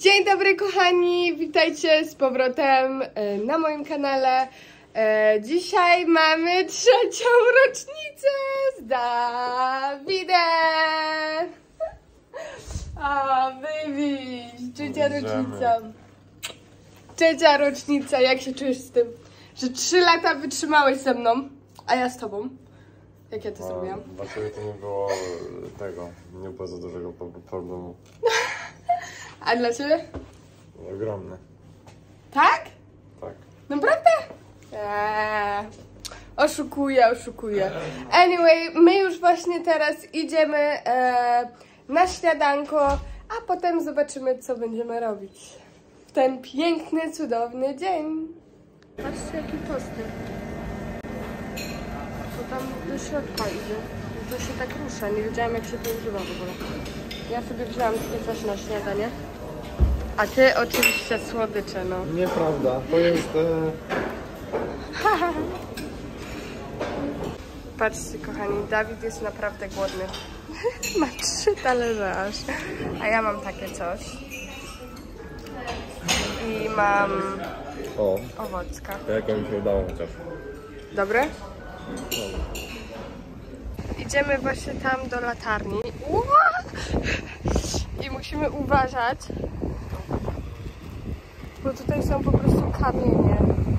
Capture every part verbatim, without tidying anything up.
Dzień dobry kochani, witajcie z powrotem na moim kanale. Dzisiaj mamy trzecią rocznicę z Dawidem. A baby, trzecia rocznica. Trzecia rocznica, jak się czujesz z tym, że trzy lata wytrzymałeś ze mną, a ja z tobą? Jak ja to zrobiłam? Dla ciebie to nie było tego, nie było za dużego problemu. A dla ciebie? Ogromny. Tak? Tak. Naprawdę? Eee, oszukuję, oszukuję. Anyway, my już właśnie teraz idziemy e, na śniadanko, a potem zobaczymy, co będziemy robić w ten piękny, cudowny dzień. Patrzcie, jaki postęp. To tam do środka idzie. To się tak rusza. Nie wiedziałam, jak się to używa w ogóle. Ja sobie wzięłam takie coś na śniadanie. A ty oczywiście słodycze, no. Nieprawda, to jest... E... Patrzcie kochani, Dawid jest naprawdę głodny. Ma trzy talerze aż. A ja mam takie coś. I mam O, owocka. jak mi się udało chociaż. Dobre? Dobra. Idziemy właśnie tam do latarni. I musimy uważać, bo tutaj są po prostu kamienie.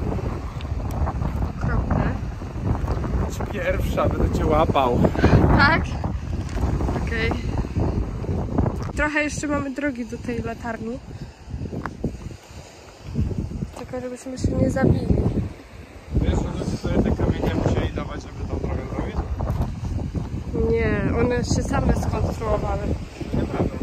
Okropne. Pierwsza, będę cię łapał. Tak? Okej. Okay. Trochę jeszcze mamy drogi do tej latarni. Tylko żebyśmy się nie zabili. Wiesz, że sobie te kamienie musieli dawać, żeby tą drogę zrobić? Nie, one się same skonstruowały. Nieprawda.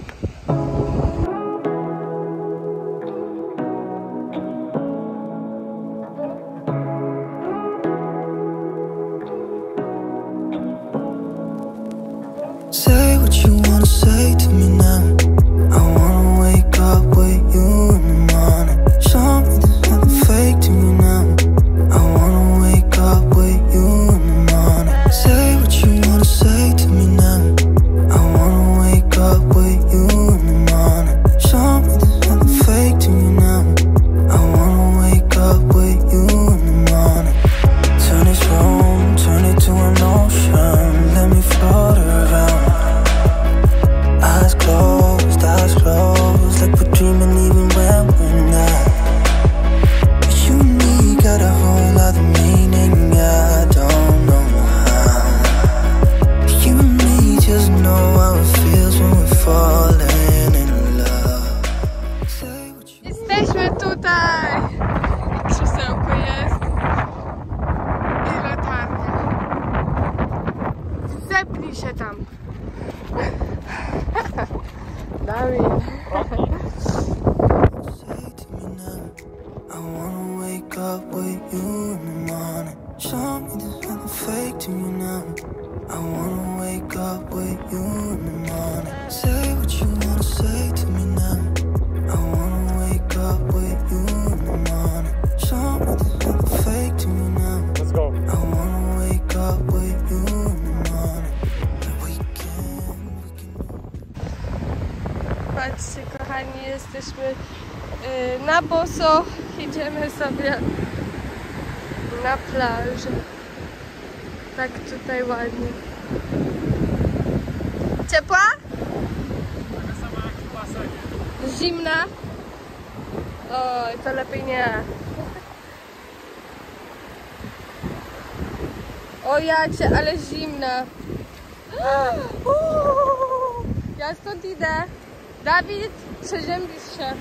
Say what you wanna say to me now. I wanna wake up with you in the morning. Show me there's nothing fake to me now. I wanna wake up with you in the morning. Say what you wanna say to me now. I wanna wake up with you in the morning. Show me there's nothing fake to me now. I wanna wake up with you in the morning. Turn this room, turn it to an ocean. Let me float around. Eyes closed, eyes closed, like we're dreaming even when we're not. You and me got a whole other meaning, I don't know how. You and me just know how it feels when we're falling in love. Say what you... Jesteśmy tutaj! Krzesełko jest. I latarnia. Zepnij się tam. Dawid. Say to me now, I wanna wake up with you in the morning. Show me there's nothing fake to me now. I wanna wake up with you in the morning. Say what you wanna say to me now. I wanna wake up with you in the morning. Show me there's nothing fake to me now. Let's go. I wanna wake up with you in the morning. We can, we can. Patrzcie kochani, jesteśmy yy, na boso. Idziemy sobie na plażę. Tak tutaj ładnie. Ciepła? Taka sama jak w basenie. Zimna? Oj, to lepiej nie. O jacie, ale zimna. Uuu, ja stąd idę. Dawid, przeziębisz się.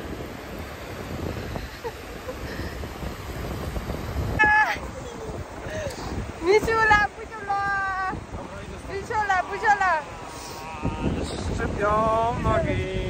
Misiula, buziula! Misiula, buziula! Szczypią nogi.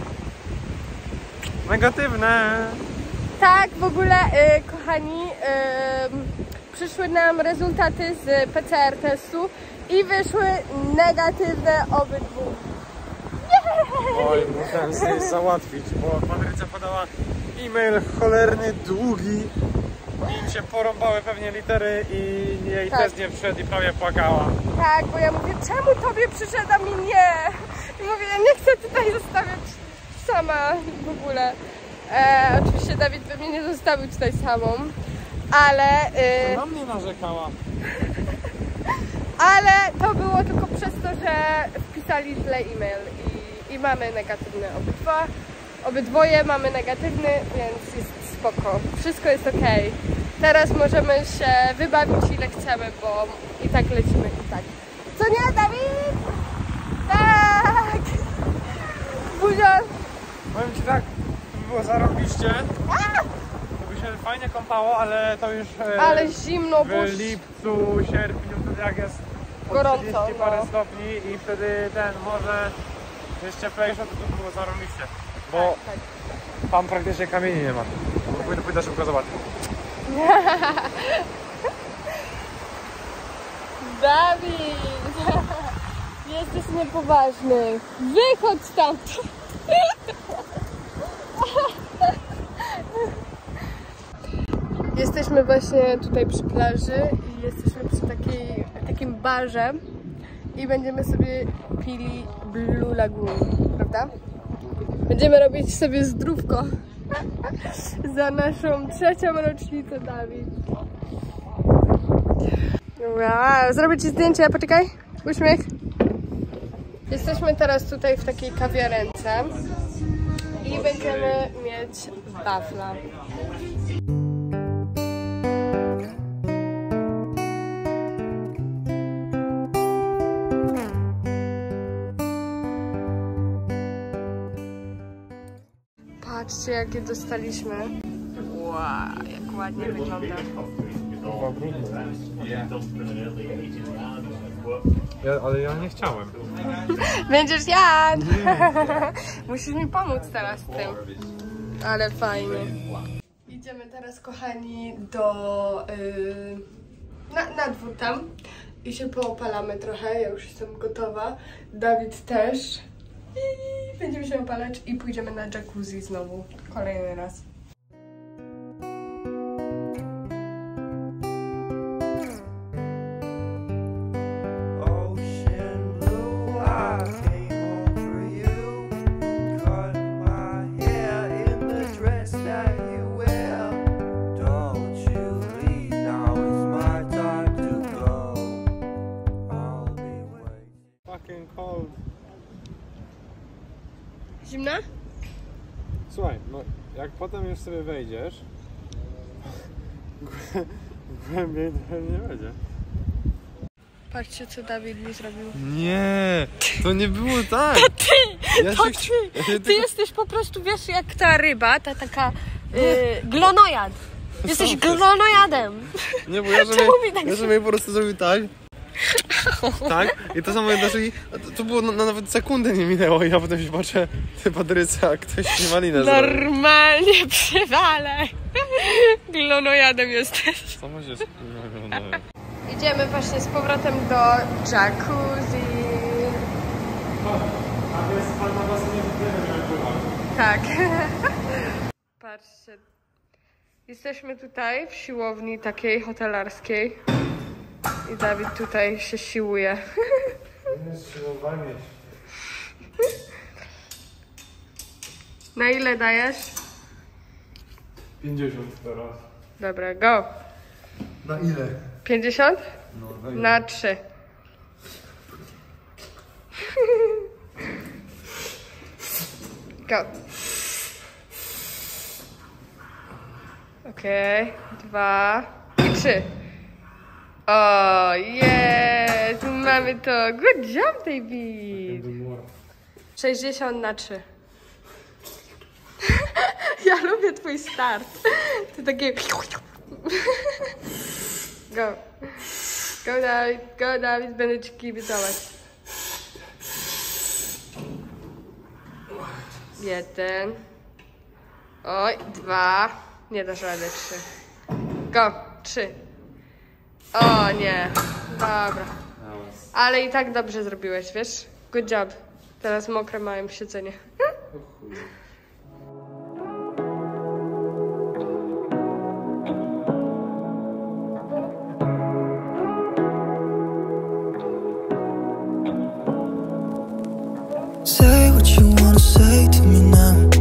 Negatywne. Tak, w ogóle, y, kochani, y, przyszły nam rezultaty z P C R testu i wyszły negatywne obydwu. Oj, musiałem sobie załatwić, bo Patrycja podała e-mail cholerny, długi i się porąbały pewnie litery i jej Tak. test nie wszedł i prawie płakała. Tak, bo ja mówię, czemu tobie przyszedł, a mi nie? I mówię, ja nie chcę tutaj zostawiać psa sama w ogóle. E, oczywiście Dawid by mnie nie zostawił tutaj samą, ale... To na mnie narzekała. Ale to było tylko przez to, że wpisali źle e-mail i, i mamy negatywny obydwa. Obydwoje mamy negatywny, więc jest spoko. Wszystko jest ok. Teraz możemy się wybawić ile chcemy, bo i tak lecimy i tak. Co nie, Dawid? Tak! Buzia! Powiem ci tak, to by było zarobiście. To by się fajnie kąpało, ale to już e, Ale zimno, bo w lipcu, sierpniu, wtedy jak jest gorąco, trzydzieści parę no. stopni i wtedy ten może jest cieplejsze, to to by było zarobiście. Bo tak. tam praktycznie kamieni nie ma. Pójdę, pójdę szybko zobaczyć. Dawid! Jesteś niepoważny. Wychodź stamtąd! Jesteśmy właśnie tutaj przy plaży i jesteśmy przy takiej, takim barze i będziemy sobie pili Blue Lagoon, prawda? Będziemy robić sobie zdrówko za naszą trzecią rocznicę, Dawid. Wow, zrobię ci zdjęcie, poczekaj, uśmiech. Jesteśmy teraz tutaj w takiej kawiarence i będziemy mieć wafla. Patrzcie, jakie dostaliśmy. Wow, jak ładnie wygląda. Ja, ale ja nie chciałem. Będziesz jadł! Musisz mi pomóc teraz w tym. Ale fajnie. Idziemy teraz, kochani, do... Yy, na, na dwór tam. I się poopalamy trochę. Ja już jestem gotowa. Dawid też. I będziemy się opalać i pójdziemy na jacuzzi znowu. Kolejny raz. Cold. Zimna? Słuchaj, no jak potem już sobie wejdziesz, głębiej to nie będzie. Patrzcie, co Dawid mi zrobił. Nie, to nie było tak. To ty! Ja To się ty! chci- ja się Ty tylko- jesteś po prostu, wiesz, jak ta ryba, ta taka yy, glonojad. Jesteś Co to jest? glonojadem. Nie, bo ja żeby, Czemu mi tak ja żeby po prostu zrobił tak. Tak? I to samo znaczy, to, to było na, na nawet sekundę nie minęło i ja potem się patrzę, ty Patrycja, a ktoś ci malinę zrobił. Normalnie przywalę. Glonojadem jesteś. Co ma się oglądać? Idziemy właśnie z powrotem do jacuzzi. A to jest pan na basenie, jak była. Tak. Patrzcie. Jesteśmy tutaj w siłowni takiej hotelarskiej. I Dawid tutaj się siłuje. To jest siłowanie. Na ile dajesz? pięćdziesiąt teraz. Dobra, go. Na ile? pięćdziesiąt? No, Na trzy. Go. Okej, okay. Dwa i trzy. O, jest! Mamy to. Good job, David. sześćdziesiąt na trzy. Ja lubię twój start. To takie... Go. Go, Dawid. Go, Dawid. Będę ci kibicować. Jeden. Oj, dwa. Nie dasz rady. Trzy. Go. Trzy. O nie. Dobra. Ale i tak dobrze zrobiłeś, wiesz? Good job. Teraz mokre mają siedzenie. Say what you wanna say to me now.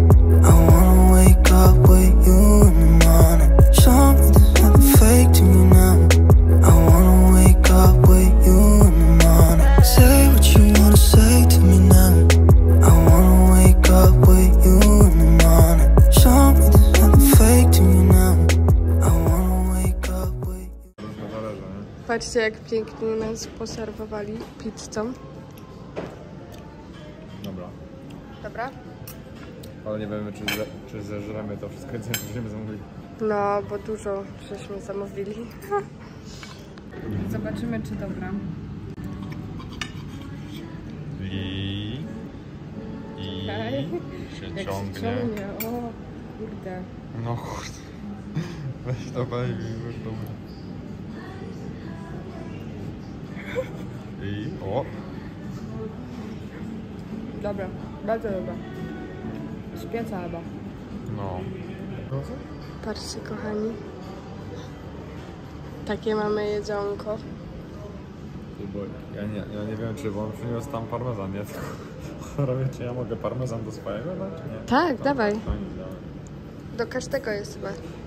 Patrzcie, jak pięknie nas poserwowali pizzą. Dobra. Dobra? Ale nie wiemy, czy, ze, czy zeżremy to wszystko, co żeśmy zamówili. No, bo dużo żeśmy zamówili. Zobaczymy, czy dobra. I... I... Okej. się Jak ciągnie. się ciągnie, o kurde. No kurde. Weź to baby, weź to baby. I... O! Dobra, bardzo dobra. Z pieca chyba. No. Patrzcie, kochani. Takie mamy jedzonko. Bo ja nie, ja nie wiem, czy bo on przyniósł tam parmezan, nie? Robię, czy ja mogę parmezan do swojego dać, czy nie? Tak, To- dawaj. to nic, dawaj. Do każdego jest chyba.